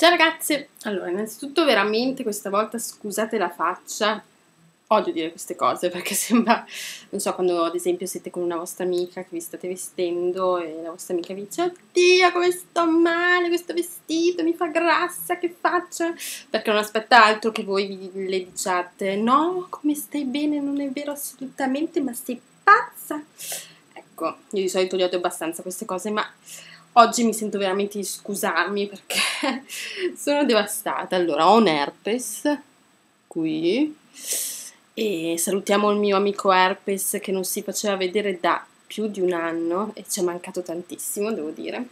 Ciao ragazze! Allora, innanzitutto veramente questa volta scusate la faccia, odio dire queste cose perché sembra, non so, quando ad esempio siete con una vostra amica che vi state vestendo e la vostra amica vi dice oddio come sto male, questo vestito mi fa grassa, che faccio? Perché non aspetta altro che voi le diciate no, come stai bene, non è vero assolutamente, ma sei pazza! Ecco, io di solito li odio abbastanza queste cose, ma oggi mi sento veramente di scusarmi perché sono devastata. Allora, ho un herpes qui e salutiamo il mio amico herpes che non si faceva vedere da più di un anno e ci è mancato tantissimo, devo dire.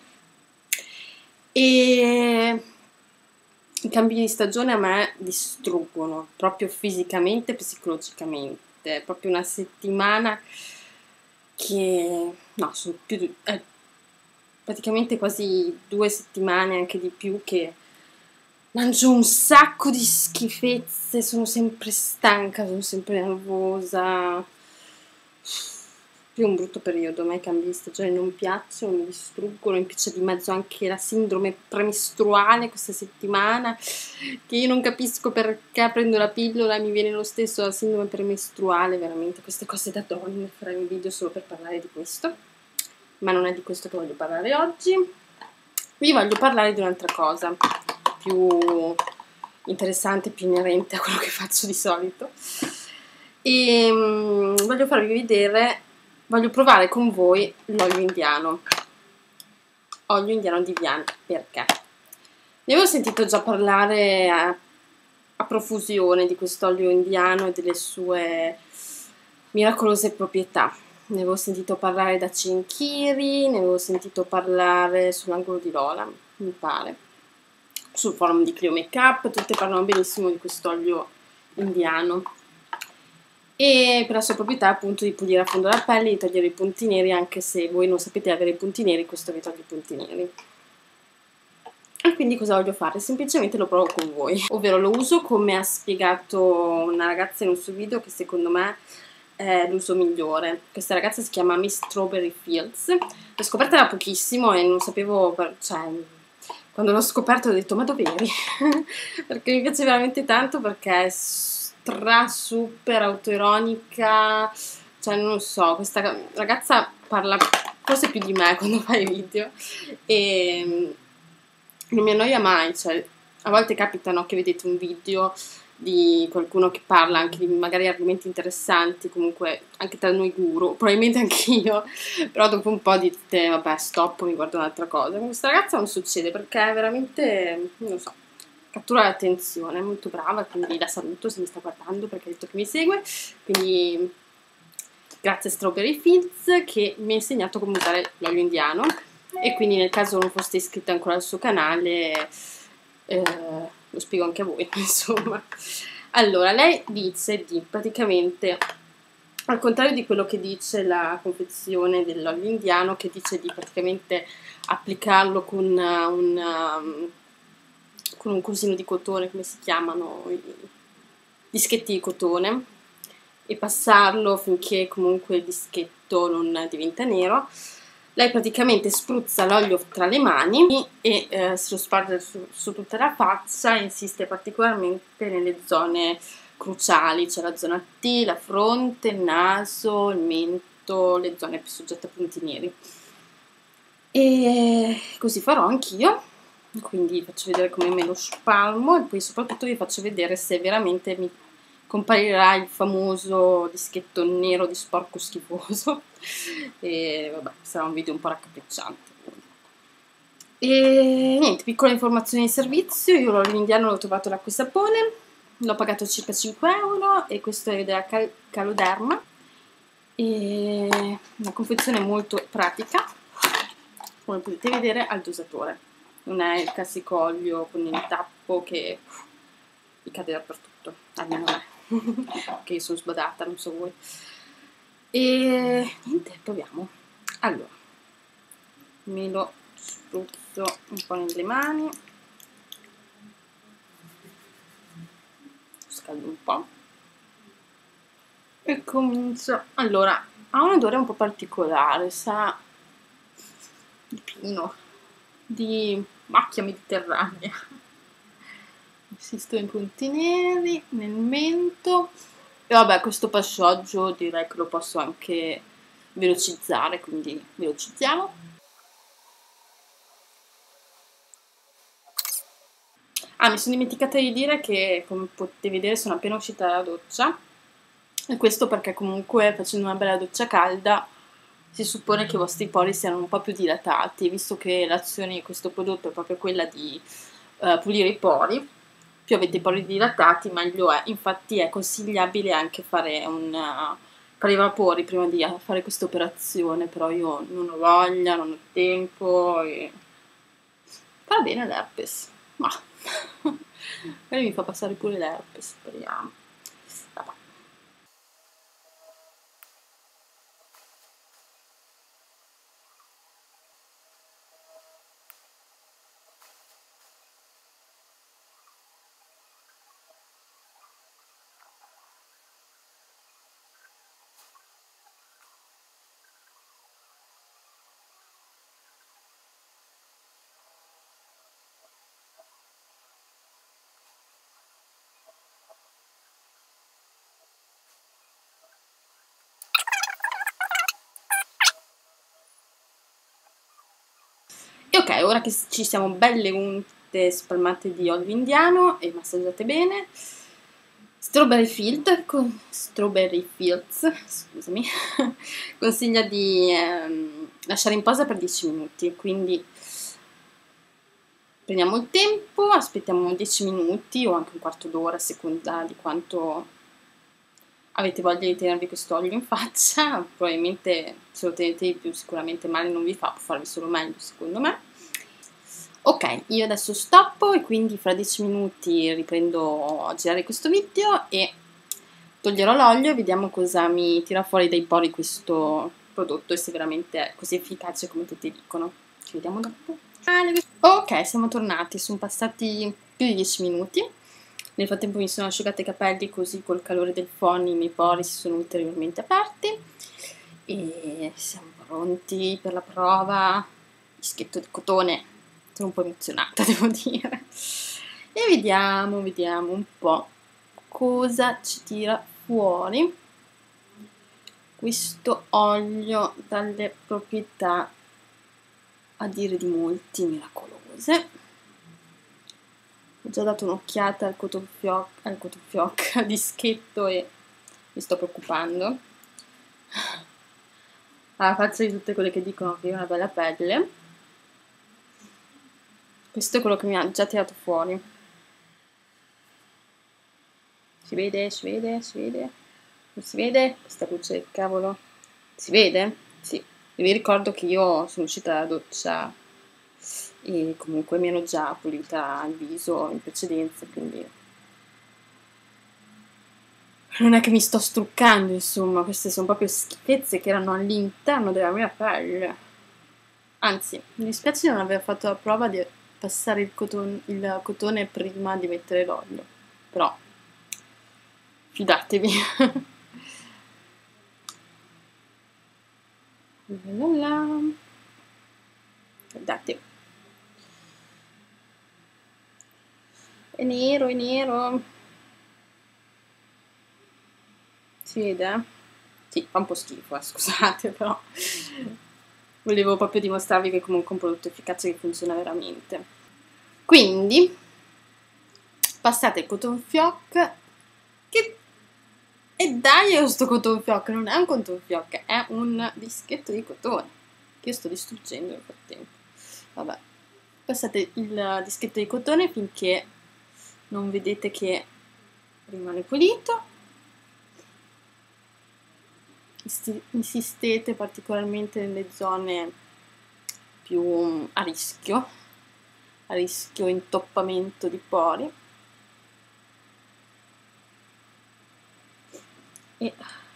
E i cambi di stagione a me distruggono proprio fisicamente e psicologicamente. È proprio una settimana che no, sono più di praticamente quasi 2 settimane, anche di più, che mangio un sacco di schifezze, sono sempre stanca, sono sempre nervosa. Più un brutto periodo, a me i cambi di stagione non piacciono, mi distruggono, in più c'è di mezzo anche la sindrome premestruale questa settimana, che io non capisco perché prendo la pillola e mi viene lo stesso la sindrome premestruale, veramente queste cose da donne, farei un video solo per parlare di questo. Ma non è di questo che voglio parlare oggi. Vi voglio parlare di un'altra cosa più interessante, più inerente a quello che faccio di solito e voglio farvi vedere, voglio provare con voi l'olio indiano di Vian. Perché? Ne avevo sentito già parlare a profusione di quest'olio indiano e delle sue miracolose proprietà. Ne avevo sentito parlare da Cinchiri, ne avevo sentito parlare sull'angolo di Lola, mi pare, sul forum di Clio Makeup, tutte parlano benissimo di quest'olio indiano. E per la sua proprietà appunto di pulire a fondo la pelle, di togliere i punti neri, anche se voi non sapete avere i punti neri, questo vi toglie i punti neri. E quindi cosa voglio fare? Semplicemente lo provo con voi, ovvero lo uso come ha spiegato una ragazza in un suo video che secondo me l'uso migliore. Questa ragazza si chiama Miss Strawberry Fields, l'ho scoperta da pochissimo e non sapevo, cioè quando l'ho scoperto ho detto ma dov'eri? Perché mi piace veramente tanto, perché è super autoironica, cioè non so, questa ragazza parla forse più di me quando fa i video e non mi annoia mai, cioè a volte capitano che vedete un video di qualcuno che parla anche di magari argomenti interessanti, comunque anche tra noi guru, probabilmente anch'io, però dopo un po' dite vabbè stop, mi guardo un'altra cosa. Con questa ragazza non succede perché è veramente, non so, cattura l'attenzione, è molto brava, quindi la saluto se mi sta guardando perché ha detto che mi segue, quindi grazie Strawberry Fields che mi ha insegnato come usare l'olio indiano e quindi nel caso non foste iscritti ancora al suo canale lo spiego anche a voi, insomma. Allora, lei dice di praticamente, al contrario di quello che dice la confezione dell'olio indiano, che dice di praticamente applicarlo con un cosino di cotone, come si chiamano, i dischetti di cotone, e passarlo finché comunque il dischetto non diventa nero. Lei praticamente spruzza l'olio tra le mani e se lo sparge su tutta la faccia e insiste particolarmente nelle zone cruciali, cioè la zona T, la fronte, il naso, il mento, le zone più soggette a punti neri. E così farò anch'io, quindi faccio vedere come me lo spalmo e poi soprattutto vi faccio vedere se veramente mi comparirà il famoso dischetto nero di sporco schifoso e vabbè, sarà un video un po' raccapricciante. E niente, piccola informazione di servizio, io l'olio indiano l'ho trovato all'Acqua e Sapone, l'ho pagato circa 5 euro e questo è della Caloderma e una confezione molto pratica, come potete vedere al dosatore, non è il classico olio con il tappo che mi cade dappertutto, almeno me. Che io sono sbadata, non so voi. E niente, proviamo. Allora, me lo spruzzo un po' nelle mani, scaldo un po' e comincio. Allora, ha un odore un po' particolare, sa di pino, di macchia mediterranea. Insisto in punti neri nel mento. E vabbè, questo passaggio direi che lo posso anche velocizzare, quindi velocizziamo. Ah, mi sono dimenticata di dire che, come potete vedere, sono appena uscita dalla doccia. E questo perché comunque facendo una bella doccia calda si suppone che i vostri pori siano un po' più dilatati, visto che l'azione di questo prodotto è proprio quella di pulire i pori. Più avete i pori dilatati, meglio è. Infatti è consigliabile anche fare fare i vapori prima di fare questa operazione, però io non ho voglia, non ho tempo e fa bene l'herpes, ma magari mi fa passare pure l'herpes, speriamo. Vabbè. E ok, ora che ci siamo belle unte spalmate di olio indiano e massaggiate bene, Strawberry Fields, scusami, consiglia di lasciare in posa per 10 minuti, quindi prendiamo il tempo, aspettiamo 10 minuti o anche un quarto d'ora a seconda di quanto avete voglia di tenervi questo olio in faccia. Probabilmente se lo tenete di più sicuramente male non vi fa, può farvi solo meglio secondo me. Ok, io adesso stoppo e quindi fra 10 minuti riprendo a girare questo video e toglierò l'olio e vediamo cosa mi tira fuori dai pori questo prodotto e se veramente è così efficace come tutti dicono. Ci vediamo dopo. Ok, siamo tornati, sono passati più di 10 minuti. Nel frattempo mi sono asciugata i capelli così col calore del phon i miei pori si sono ulteriormente aperti e siamo pronti per la prova. Dischetto di cotone, sono un po' emozionata devo dire. E vediamo un po' cosa ci tira fuori questo olio dalle proprietà a dire di molti miracolose. Ho già dato un'occhiata al cotton fioc, al dischetto e mi sto preoccupando. Alla faccia di tutte quelle che dicono che io ho una bella pelle. Questo è quello che mi ha già tirato fuori. Si vede? Si vede? Si vede? Non si vede? Questa luce del cavolo. Si vede? Sì. E vi ricordo che io sono uscita dalla doccia e comunque mi ero già pulita il viso in precedenza, quindi non è che mi sto struccando, insomma, queste sono proprio schifezze che erano all'interno della mia pelle. Anzi, mi dispiace di non aver fatto la prova di passare il cotone prima di mettere l'olio, però fidatevi. Guardate. È nero, è nero. Si vede? Sì, fa un po' schifo, scusate, però volevo proprio dimostrarvi che comunque è un prodotto efficace che funziona veramente. Quindi passate il cotton fioc, che e dai questo cotton fioc, non è un cotton fioc, è un dischetto di cotone che io sto distruggendo nel frattempo. Vabbè, passate il dischetto di cotone finché non vedete che rimane pulito. Insistete particolarmente nelle zone più a rischio intoppamento di pori e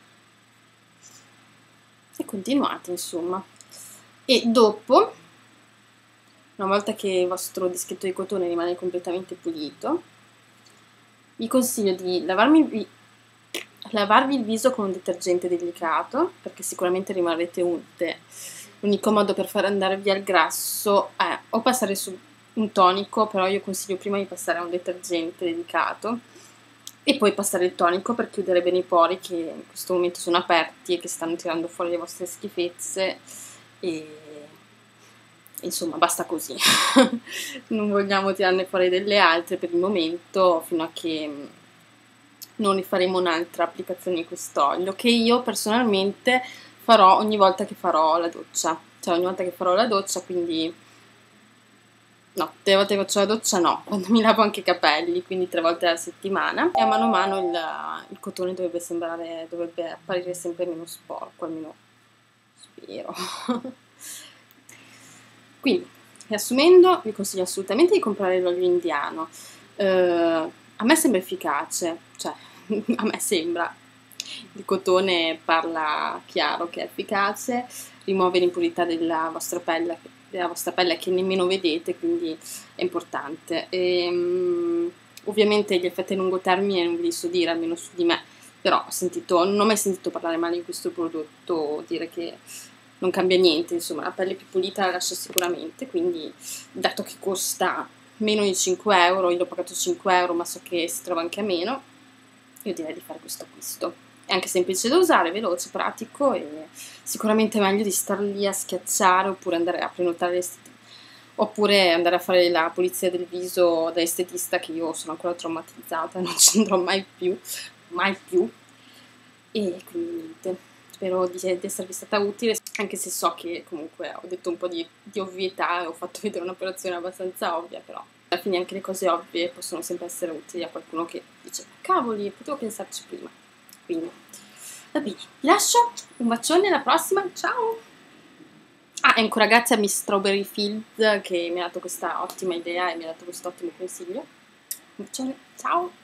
continuate insomma. E dopo, una volta che il vostro dischetto di cotone rimane completamente pulito, vi consiglio di lavarvi il viso con un detergente delicato, perché sicuramente rimarrete unte. L'unico modo per far andare via il grasso è o passare su un tonico, però io consiglio prima di passare a un detergente dedicato e poi passare il tonico per chiudere bene i pori che in questo momento sono aperti e che stanno tirando fuori le vostre schifezze e insomma basta così. Non vogliamo tirarne fuori delle altre per il momento fino a che non rifaremo un'altra applicazione di quest'olio che io personalmente farò ogni volta che farò la doccia, cioè ogni volta che farò la doccia, quindi no, 3 volte che faccio la doccia no, quando mi lavo anche i capelli, quindi 3 volte alla settimana e a mano il cotone dovrebbe apparire sempre meno sporco, almeno spero. Quindi, riassumendo, vi consiglio assolutamente di comprare l'olio indiano. A me sembra efficace, cioè a me sembra. Il cotone parla chiaro che è efficace, rimuove l'impurità della vostra pelle che nemmeno vedete, quindi è importante. Ovviamente gli effetti a lungo termine non vi li so dire, almeno su di me, però non ho mai sentito parlare male di questo prodotto, dire che non cambia niente, insomma la pelle più pulita la lascia sicuramente, quindi dato che costa meno di 5 euro, io l'ho pagato 5 euro ma so che si trova anche a meno, io direi di fare questo acquisto. È anche semplice da usare, veloce, pratico e sicuramente meglio di star lì a schiacciare oppure andare a prenotare oppure andare a fare la pulizia del viso da estetista, che io sono ancora traumatizzata, non ci andrò mai più, e quindi niente. Spero di esservi stata utile, anche se so che comunque ho detto un po' di ovvietà e ho fatto vedere un'operazione abbastanza ovvia, però alla fine anche le cose ovvie possono sempre essere utili a qualcuno che dice cavoli, potevo pensarci prima. Quindi, va bene, vi lascio, un bacione, alla prossima, ciao! Ah, e ancora grazie a Miss Strawberry Fields che mi ha dato questa ottima idea e mi ha dato questo ottimo consiglio. Un bacione, ciao!